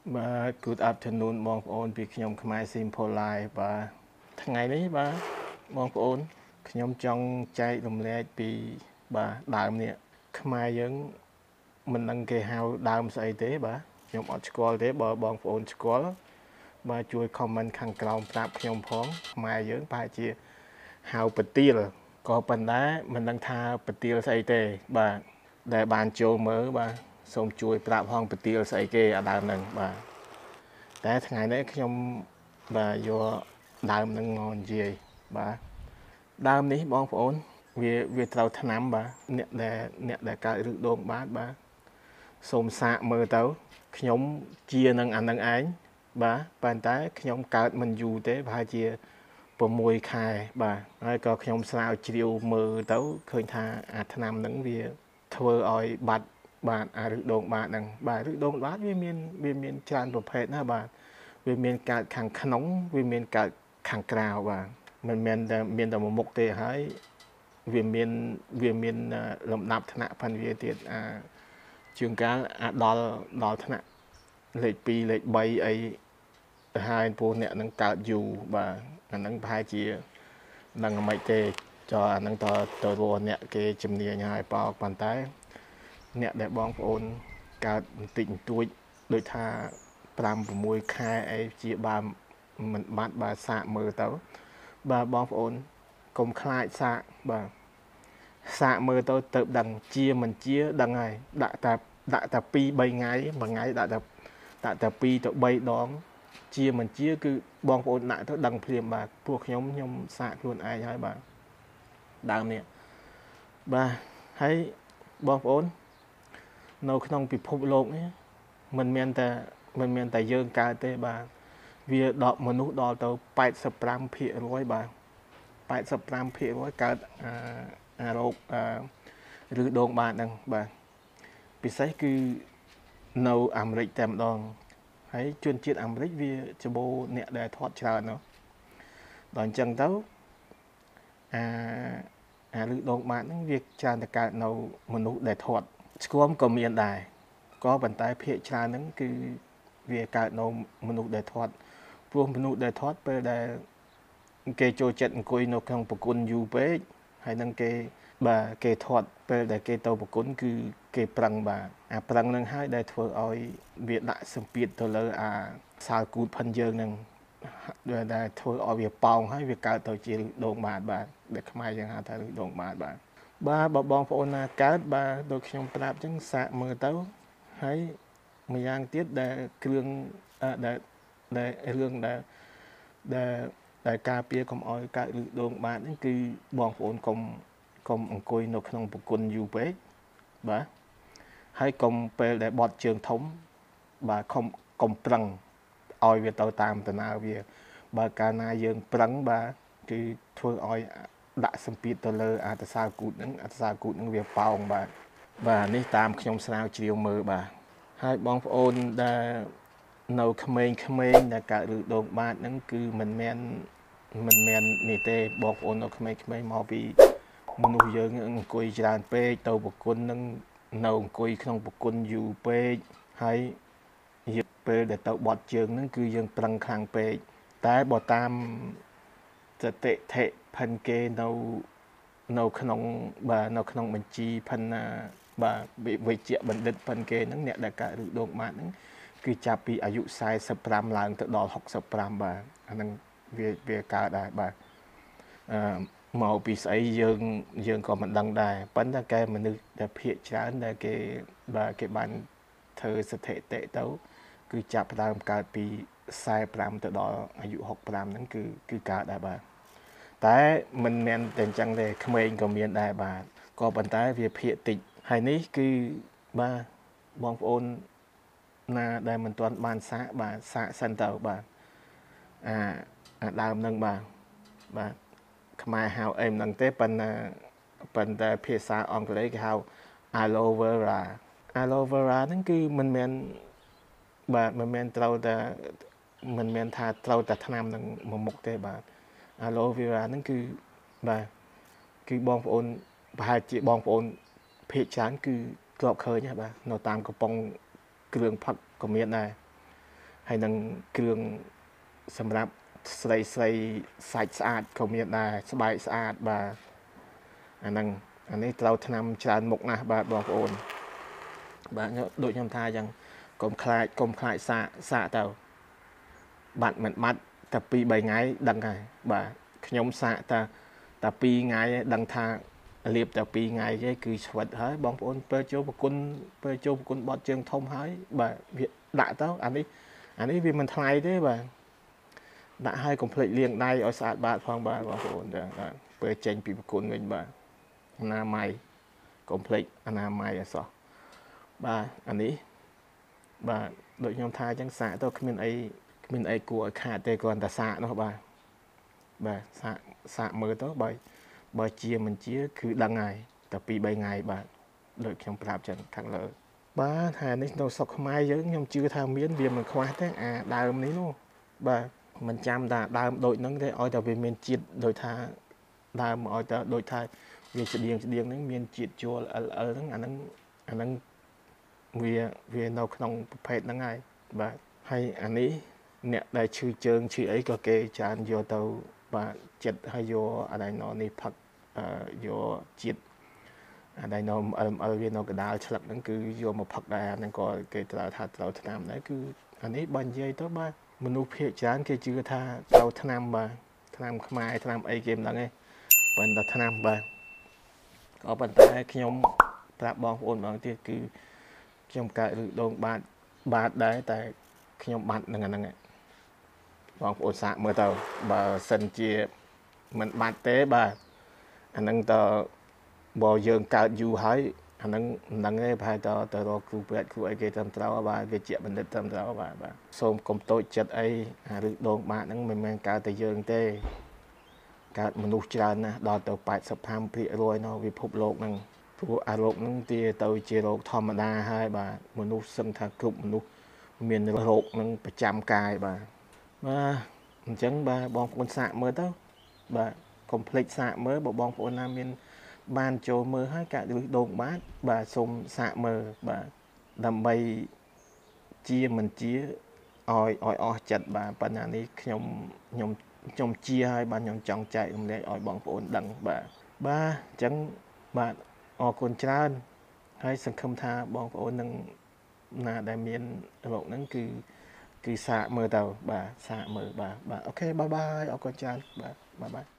Good afternoon បងប្អូនពីខ្ញុំខ្មែរ Simple Life បាទថ្ងៃនេះបាទបងប្អូនខ្ញុំចង់ចែករំលែកពីបាទដើមនេះខ្មែរយើងមិនដឹងគេហៅដើមស្អីទេបាទខ្ញុំអត់ស្គាល់ទេបើបងប្អូនស្គាល់បាទជួយ comment ខាងក្រោមប្រាប់ខ្ញុំផងខ្មែរយើងប្រហែលជាហៅប្រទាលក៏ប៉ុន្តែមិនដឹងថាប្រទាលស្អីទេបាទដែលបានចូលមើលបាទសូមជួយប្រាប់ហងប្រទាលស្អីគេអាដើមហ្នឹងបាទតែថ្ងៃនេះខ្ញុំបាទយកដើមហ្នឹងមកនិយាយបាទដើមនេះបងប្អូនវាត្រូវថ្នាំបាទអ្នកដែលកើតឬដងបាទសូមសាកមើលទៅខ្ញុំជានឹងអានឹងឯងបាទប៉ុន្តែខ្ញុំកើតមិនយូរទេប្រហែលជា6ខែបាទហើយក៏ខ្ញុំស្រាវជ្រាវមើលទៅឃើញថាអាថ្នាំហ្នឹងវាធ្វើឲ្យបាត់បាទអាឬដងបាតហ្នឹងបាទឬដងបាតវាមានច្រើនប្រភេទណាបាទវាមានកើតខាងក្នុងវាមានកើតខាងក្រៅបាទមិនមែនតែមានតែមួយមុខទេហើយវាមានលំដាប់ថ្នាក់ផងវាទៀតជាងកាលដល់ថ្នាក់លេខ2លេខ3អីទៅហើយព្រោះអ្នកនឹងកើតយូរបាទអានឹងប្រហែលជានឹងមិនទេចុះអានឹងទៅរកអ្នកគេជំនាញហើយប៉ុន្តែអ្នកដែលបងប្អូនកើតបន្តិចបន្តួចដូចថា5 6ខែអីជាបានមិនបាត់បាទសាកមើលទៅបាទបងប្អូនកុំខ្លាចសាកបាទសាកមើលទៅដឹងជាមិនជាដឹងហើយដាក់តែ2 3ថ្ងៃមួយថ្ងៃដាក់តែ2ទៅ3ដងជាមិនជាគឺបងប្អូនដាក់ទៅដឹងភ្លាមបាទពួកខ្ញុំសាកខ្លួនឯងហើយបាទដើមនេះបាទហើយបងប្អូននៅក្នុងពិភពលោកនេះមិនមែនតែយើងកើតទេបាទវាដល់មនុស្សដល់ទៅ85%បាទ85%កើតរោគឬដងបាតហ្នឹងបាទពិសេសគឺនៅអាមេរិកតែម្ដងហើយជនជាតិអាមេរិកវាច្បូរអ្នកដែលធាត់ច្រើននោះដល់អញ្ចឹងទៅឬដងបាតហ្នឹងវាច្រើនតែកើតនៅមនុស្សដែលធាត់ស្គមក៏មានដែរក៏ប៉ុន្តែភាគច្រើនហ្នឹងគឺវាកើតនៅមនុស្សដែលធាត់ព្រោះមនុស្សដែលធាត់ពេលដែលគេចូលចិត្តអង្គុយនៅក្នុងប្រគុណយូរពេកហើយនឹងគេធាត់ពេលដែលគេទៅប្រគុណគឺគេប្រឹងបាទអាប្រឹងនឹងហើយដែលធ្វើឲ្យវាដាក់សម្ពាធទៅលើអាសាលគូតផិនយើងនឹងដែលធ្វើឲ្យវាប៉ោងហើយវាកើតទៅជាដងបាតបាទដែលខ្មែរយើងហៅថាដងបាតបាទបើបងប្អូនណាកើតបាទដូចខ្ញុំប្រាប់អញ្ចឹងសាកមើលទៅហើយម្យ៉ាងទៀតដែលគ្រឿងដែលរឿងដែលការពារកុំឲ្យកើតឬដងបាតហ្នឹងគឺបងប្អូនកុំអង្គុយនៅក្នុងប្រគុណយូរពេកបាទហើយកុំពេលដែលបត់ជើងធំបាទកុំប្រឹងឲ្យវាទៅតាមដំណើរវាបើកាលណាយើងប្រឹងបាទគឺធ្វើឲ្យដាក់សម្ពាធទៅលើអត្តសាគូតហ្នឹងវាប៉ោងបាទនេះតាមខ្ញុំស្រាវជ្រាវមើលបាទហើយបងប្អូនដែលនៅក្មេងៗដែលកើតឬដងបាតហ្នឹងគឺមិនមែននេះទេបងប្អូននៅក្មេងៗមកពីមនុស្សយើងអង្គុយច្រើនពេកទៅប្រគុណនឹងនៅអង្គុយក្នុងប្រគុណយូរពេកហើយពេលដែលទៅបត់ជើងហ្នឹងគឺយើងប្រឹងខ្លាំងពេកតែបើតាមសតិធិផិនគេនៅក្នុងបញ្ជីផិនបាទវិជ្ជបណ្ឌិតផិនគេហ្នឹងអ្នកដែលកើតឬដងបាតហ្នឹងគឺចាប់ពីអាយុ45ឡើងទៅដល់65បាទអាហ្នឹងវាកើតដែរបាទមកពីស្អីយើងក៏មិនដឹងដែរប៉ុន្តែកែមនុស្សដែលភាគច្រើនដែលគេបានធ្វើស្ថិតិទៅគឺចាប់ផ្ដើមកើតពី45ទៅដល់អាយុ65ហ្នឹងគឺកើតដែរបាទតែមិនមែនតែអញ្ចឹងទេក្មេងក៏មានដែរបាទក៏ប៉ុន្តែវាភាគតិចហើយនេះគឺបាទបងប្អូនណាដែលមិនទាន់បានសាកសិនទៅបាទអាដើមហ្នឹងបាទខ្មែរហៅអីមិនដឹងទេប៉ុន្តែភាសាអង់គ្លេសគេហៅ aloe vera ហ្នឹងគឺមិនមែនថាត្រូវតែថ្នាំនឹងមួយមុខទេបាទ aloe vera ហ្នឹងគឺបាទគឺបងប្អូនប្រហែលជាបងប្អូនភាគច្រើនគឺធ្លាប់ឃើញបាទនៅតាមកំប៉ុងគ្រឿងផឹកក៏មានដែរ hay năng cường sầm rạp xây sạch sạch không biết là bài sạch và năng anh ấy tàu tham tràn mục na bà bỏ ổn bà đội nhầm tha rằng công khai xạ tàu bạn mệt mắt tập pi 7 ngày đăng này bà nhóm xạ ta pi ngày đăng tha liệp ta pi ngày cái cứ vật hết bóng ôn per châu quân bọt trường thông hái bà việc đã tao anh ấy vì mình thay thế bà đã hai complete liền đây ở xã bà phong bà bóng ôn per tranh pi quân mình bà na mày complete na mày ở sao bà anh ấy bà đội nhóm tha chẳng xạ tao mình ai của khả tê còn ta xạ nó bà xạ mơ đó bà chia mình chia cứ đăng ngày tập pi 7 ngày bà đội trong prap chẳng thằng lỡ bà thà này đâu sọc mai chứ nhưng chưa tham miến vì mình khoa thế đào này luôn bà mình chăm đào đội nâng thế oi tao về miền chiết đội tha đào mà oi tao đội tha vì sự điên nó miền chiết chua ở anh đang vì nó không phải nó ngay bà hay anh ấy nè đại chữ chương chữ ấy có kê chán vô tàu và chết hay vô ở đây nó đi phật vô chết ở đây nó ở viên nó cái đào chặt nó cứ vô một phật đại nó có cái tàu tham đấy cứ anh ấy ban dây tới ba mình nuôi phía chán cái chữ tàu tham bà tham mai tham ấy game đó nghe bên đó tham bà có bên tay khi nhóm tạp bom ổn bằng thì cứ trong cái đồn bạn đấy tại khi nhóm bạn năng bóng ổn xạ mơ tàu bà sân chia mình bạn tế bà anh năng tờ bò dương cao dù hỏi anh năng nghe bài tờ đó cụ biệt cụ ấy cái tâm trao bà cái chuyện mình định tâm trao bà xôm cùng tôi chất ấy được đồn bạn năng mình mang cao tờ dương tê cao mình nụ tràn nè đo tờ bài sập ham bị rồi nó vì phục lộn năng phụ lộn năng tia tàu chia lộn thòm đa hai bà mình nụ sân thang cục mình nụ miền lộn năng phải chăm cài bà chẳng bà bóng con xạ mơ tao bà complete xạ mơ bộ bóng của nam miền ban cho mơ hai cả được đồn bát bà xôm xạ mơ bà đầm bay chia mình chia oi chặt bà này nhom chia hai bà nhom chọn chạy để oi bóng ổn đằng bà chẳng bà con tràn hay sân không tha bóng ổn đằng là đại miền lộ nắng cứ xạ mơ tàu bà xạ mơ bà ok bye bye ở con trai bà bye bye